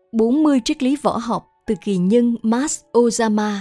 40 triết lý võ học từ kỳ nhân Mas Ozama.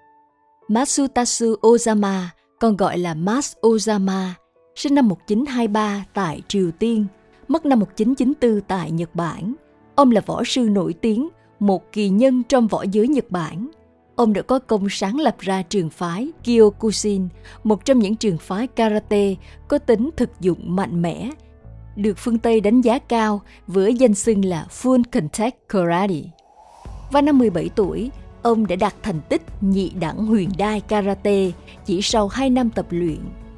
Matsutatsu Ozama, còn gọi là Mas Ozama, sinh năm 1923 tại Triều Tiên, mất năm 1994 tại Nhật Bản. Ông là võ sư nổi tiếng, một kỳ nhân trong võ giới Nhật Bản. Ông đã có công sáng lập ra trường phái Kyokushin, một trong những trường phái karate có tính thực dụng mạnh mẽ, được phương Tây đánh giá cao với danh xưng là Full Contact Karate. Vào năm 17 tuổi, ông đã đạt thành tích nhị đẳng huyền đai karate chỉ sau 2 năm tập luyện.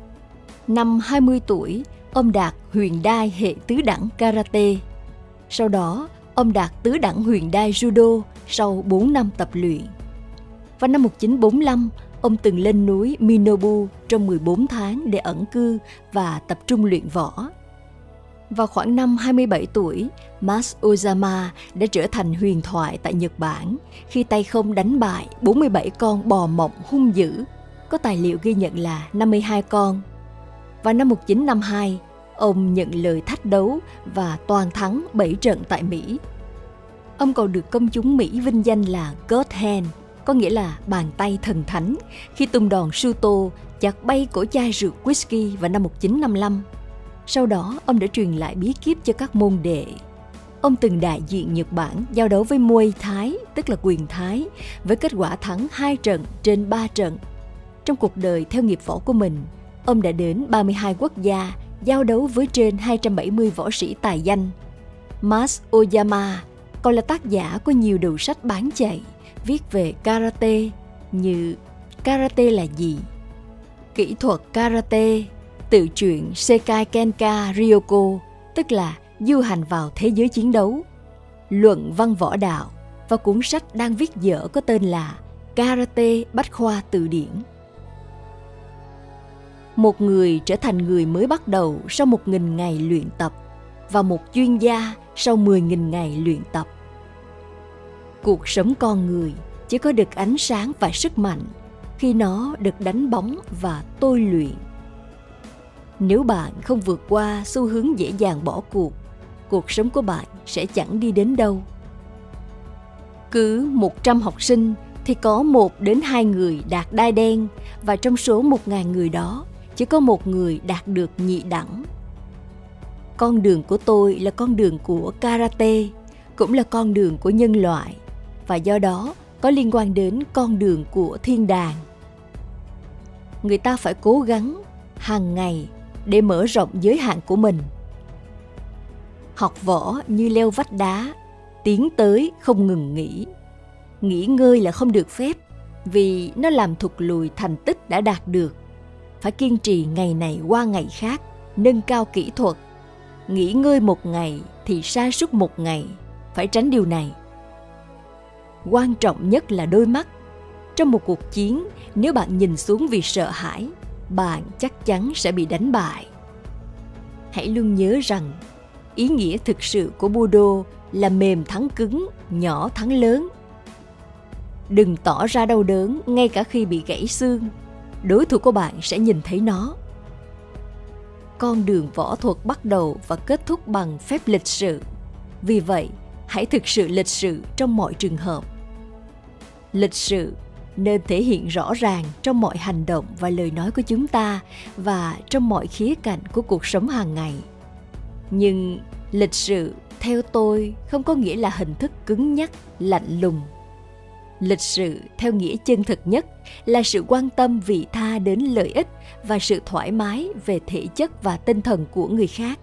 Năm 20 tuổi, ông đạt huyền đai hệ tứ đẳng karate. Sau đó, ông đạt tứ đẳng huyền đai judo sau 4 năm tập luyện. Vào năm 1945, ông từng lên núi Minobu trong 14 tháng để ẩn cư và tập trung luyện võ. Vào khoảng năm 27 tuổi, Mas Ozama đã trở thành huyền thoại tại Nhật Bản khi tay không đánh bại 47 con bò mộng hung dữ, có tài liệu ghi nhận là 52 con. Vào năm 1952, ông nhận lời thách đấu và toàn thắng 7 trận tại Mỹ. Ông còn được công chúng Mỹ vinh danh là God Hand, có nghĩa là bàn tay thần thánh, khi tung đòn Shuto chặt bay cổ chai rượu whisky vào năm 1955. Sau đó, ông đã truyền lại bí kíp cho các môn đệ. Ông từng đại diện Nhật Bản giao đấu với Muay Thái, tức là quyền Thái, với kết quả thắng 2 trận trên 3 trận. Trong cuộc đời theo nghiệp võ của mình, ông đã đến 32 quốc gia, giao đấu với trên 270 võ sĩ tài danh. Mas Oyama còn là tác giả của nhiều đầu sách bán chạy, viết về karate như Karate là gì?, Kỹ thuật karate, tự truyện Sekai Kenka Ryoko, tức là du hành vào thế giới chiến đấu, Luận văn võ đạo và cuốn sách đang viết dở có tên là Karate Bách khoa từ điển. Một người trở thành người mới bắt đầu sau 1.000 ngày luyện tập và một chuyên gia sau 10.000 ngày luyện tập. Cuộc sống con người chỉ có được ánh sáng và sức mạnh khi nó được đánh bóng và tôi luyện. Nếu bạn không vượt qua xu hướng dễ dàng bỏ cuộc sống của bạn sẽ chẳng đi đến đâu. Cứ 100 học sinh thì có 1 đến 2 người đạt đai đen, và trong số 1.000 người đó chỉ có 1 người đạt được nhị đẳng. Con đường của tôi là con đường của karate, cũng là con đường của nhân loại, và do đó có liên quan đến con đường của thiên đàng. Người ta phải cố gắng hàng ngày để mở rộng giới hạn của mình. Học võ như leo vách đá, tiến tới không ngừng nghỉ. Nghỉ ngơi là không được phép, vì nó làm thụt lùi thành tích đã đạt được. Phải kiên trì ngày này qua ngày khác, nâng cao kỹ thuật. Nghỉ ngơi 1 ngày thì sa sút 1 ngày, phải tránh điều này. Quan trọng nhất là đôi mắt. Trong một cuộc chiến, nếu bạn nhìn xuống vì sợ hãi, bạn chắc chắn sẽ bị đánh bại. Hãy luôn nhớ rằng, ý nghĩa thực sự của Budo là mềm thắng cứng, nhỏ thắng lớn. Đừng tỏ ra đau đớn ngay cả khi bị gãy xương. Đối thủ của bạn sẽ nhìn thấy nó. Con đường võ thuật bắt đầu và kết thúc bằng phép lịch sự. Vì vậy, hãy thực sự lịch sự trong mọi trường hợp. Lịch sự nên thể hiện rõ ràng trong mọi hành động và lời nói của chúng ta và trong mọi khía cạnh của cuộc sống hàng ngày. Nhưng lịch sự, theo tôi, không có nghĩa là hình thức cứng nhắc, lạnh lùng. Lịch sự, theo nghĩa chân thực nhất, là sự quan tâm vị tha đến lợi ích và sự thoải mái về thể chất và tinh thần của người khác.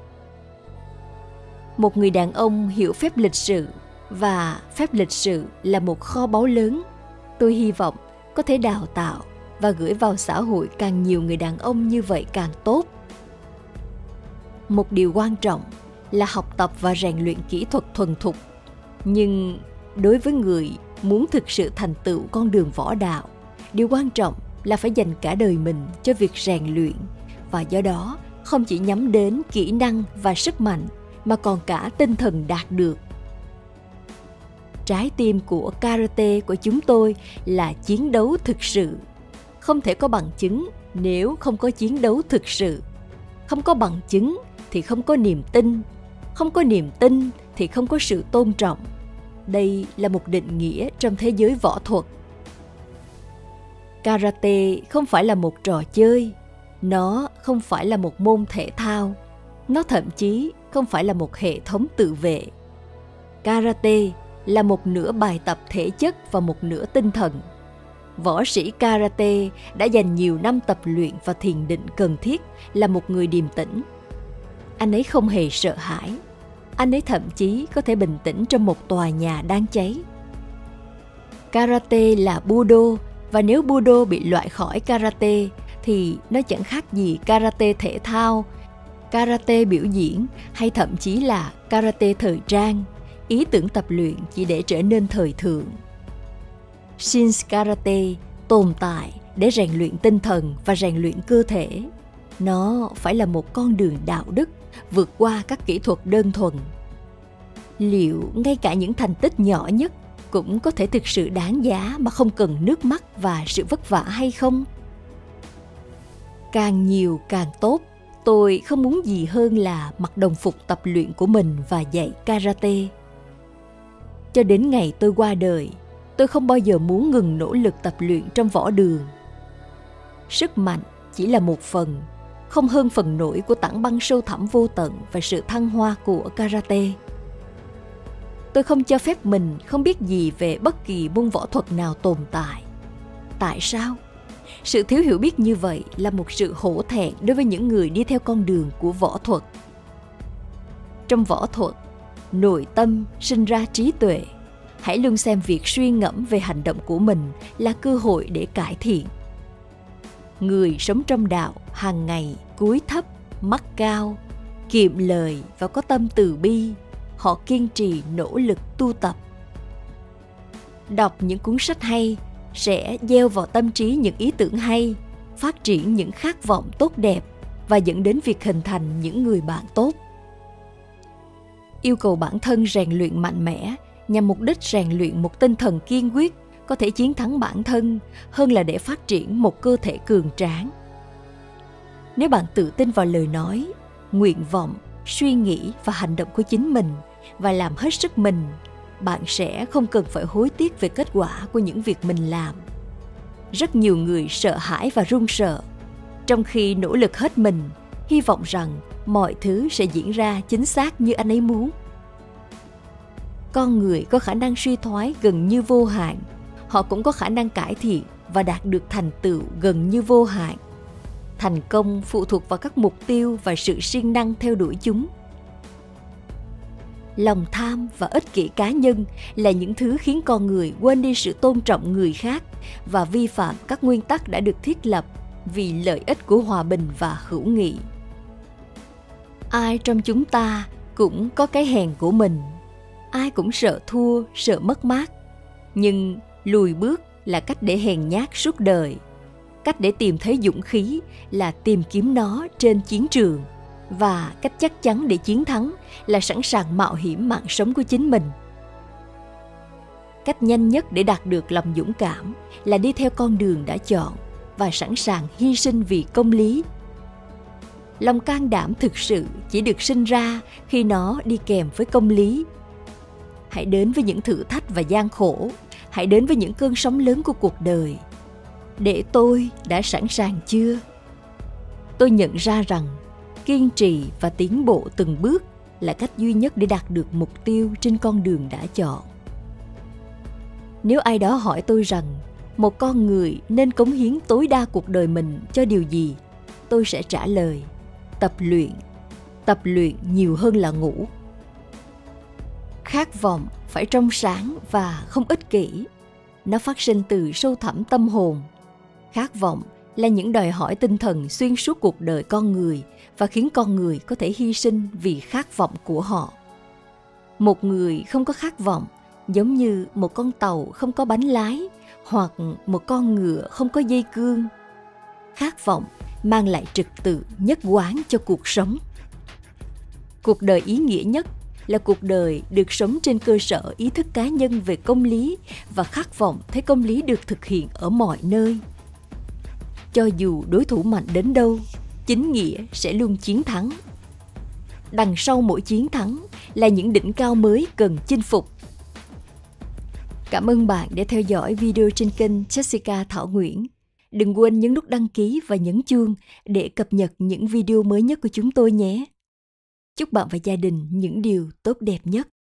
Một người đàn ông hiểu phép lịch sự, và phép lịch sự là một kho báu lớn. Tôi hy vọng có thể đào tạo và gửi vào xã hội càng nhiều người đàn ông như vậy càng tốt. Một điều quan trọng là học tập và rèn luyện kỹ thuật thuần thục. Nhưng đối với người muốn thực sự thành tựu con đường võ đạo, điều quan trọng là phải dành cả đời mình cho việc rèn luyện, và do đó không chỉ nhắm đến kỹ năng và sức mạnh mà còn cả tinh thần đạt được. Trái tim của karate của chúng tôi là chiến đấu thực sự. Không thể có bằng chứng nếu không có chiến đấu thực sự. Không có bằng chứng thì không có niềm tin. Không có niềm tin thì không có sự tôn trọng. Đây là một định nghĩa trong thế giới võ thuật. Karate không phải là một trò chơi, nó không phải là một môn thể thao, nó thậm chí không phải là một hệ thống tự vệ. Karate là một nửa bài tập thể chất và một nửa tinh thần. Võ sĩ karate đã dành nhiều năm tập luyện và thiền định cần thiết là một người điềm tĩnh. Anh ấy không hề sợ hãi. Anh ấy thậm chí có thể bình tĩnh trong một tòa nhà đang cháy. Karate là budo, và nếu budo bị loại khỏi karate thì nó chẳng khác gì karate thể thao, karate biểu diễn hay thậm chí là karate thời trang. Ý tưởng tập luyện chỉ để trở nên thời thượng. Shin Karate tồn tại để rèn luyện tinh thần và rèn luyện cơ thể. Nó phải là một con đường đạo đức vượt qua các kỹ thuật đơn thuần. Liệu ngay cả những thành tích nhỏ nhất cũng có thể thực sự đáng giá mà không cần nước mắt và sự vất vả hay không? Càng nhiều càng tốt. Tôi không muốn gì hơn là mặc đồng phục tập luyện của mình và dạy karate. Cho đến ngày tôi qua đời, tôi không bao giờ muốn ngừng nỗ lực tập luyện trong võ đường. Sức mạnh chỉ là một phần, không hơn phần nổi của tảng băng sâu thẳm vô tận và sự thăng hoa của karate. Tôi không cho phép mình không biết gì về bất kỳ môn võ thuật nào tồn tại. Tại sao? Sự thiếu hiểu biết như vậy là một sự hổ thẹn đối với những người đi theo con đường của võ thuật. Trong võ thuật, nội tâm sinh ra trí tuệ. Hãy luôn xem việc suy ngẫm về hành động của mình là cơ hội để cải thiện. Người sống trong đạo hàng ngày cúi thấp, mắt cao, kiệm lời và có tâm từ bi. Họ kiên trì nỗ lực tu tập. Đọc những cuốn sách hay sẽ gieo vào tâm trí những ý tưởng hay, phát triển những khát vọng tốt đẹp và dẫn đến việc hình thành những người bạn tốt. Yêu cầu bản thân rèn luyện mạnh mẽ nhằm mục đích rèn luyện một tinh thần kiên quyết có thể chiến thắng bản thân hơn là để phát triển một cơ thể cường tráng. Nếu bạn tự tin vào lời nói, nguyện vọng, suy nghĩ và hành động của chính mình và làm hết sức mình, bạn sẽ không cần phải hối tiếc về kết quả của những việc mình làm. Rất nhiều người sợ hãi và run sợ, trong khi nỗ lực hết mình, hy vọng rằng mọi thứ sẽ diễn ra chính xác như anh ấy muốn. Con người có khả năng suy thoái gần như vô hạn, họ cũng có khả năng cải thiện và đạt được thành tựu gần như vô hạn. Thành công phụ thuộc vào các mục tiêu và sự siêng năng theo đuổi chúng. Lòng tham và ích kỷ cá nhân là những thứ khiến con người quên đi sự tôn trọng người khác và vi phạm các nguyên tắc đã được thiết lập vì lợi ích của hòa bình và hữu nghị. Ai trong chúng ta cũng có cái hèn của mình. Ai cũng sợ thua, sợ mất mát. Nhưng lùi bước là cách để hèn nhát suốt đời. Cách để tìm thấy dũng khí là tìm kiếm nó trên chiến trường. Và cách chắc chắn để chiến thắng là sẵn sàng mạo hiểm mạng sống của chính mình. Cách nhanh nhất để đạt được lòng dũng cảm là đi theo con đường đã chọn và sẵn sàng hy sinh vì công lý. Lòng can đảm thực sự chỉ được sinh ra khi nó đi kèm với công lý. Hãy đến với những thử thách và gian khổ. Hãy đến với những cơn sóng lớn của cuộc đời. Để tôi đã sẵn sàng chưa? Tôi nhận ra rằng kiên trì và tiến bộ từng bước là cách duy nhất để đạt được mục tiêu trên con đường đã chọn. Nếu ai đó hỏi tôi rằng một con người nên cống hiến tối đa cuộc đời mình cho điều gì, tôi sẽ trả lời: tập luyện. Tập luyện nhiều hơn là ngủ. Khát vọng phải trong sáng và không ích kỷ. Nó phát sinh từ sâu thẳm tâm hồn. Khát vọng là những đòi hỏi tinh thần xuyên suốt cuộc đời con người và khiến con người có thể hy sinh vì khát vọng của họ. Một người không có khát vọng giống như một con tàu không có bánh lái hoặc một con ngựa không có dây cương. Khát vọng mang lại trật tự nhất quán cho cuộc sống. Cuộc đời ý nghĩa nhất là cuộc đời được sống trên cơ sở ý thức cá nhân về công lý và khát vọng thấy công lý được thực hiện ở mọi nơi. Cho dù đối thủ mạnh đến đâu, chính nghĩa sẽ luôn chiến thắng. Đằng sau mỗi chiến thắng là những đỉnh cao mới cần chinh phục. Cảm ơn bạn đã theo dõi video trên kênh Jessica Thảo Nguyễn. Đừng quên nhấn nút đăng ký và nhấn chuông để cập nhật những video mới nhất của chúng tôi nhé. Chúc bạn và gia đình những điều tốt đẹp nhất.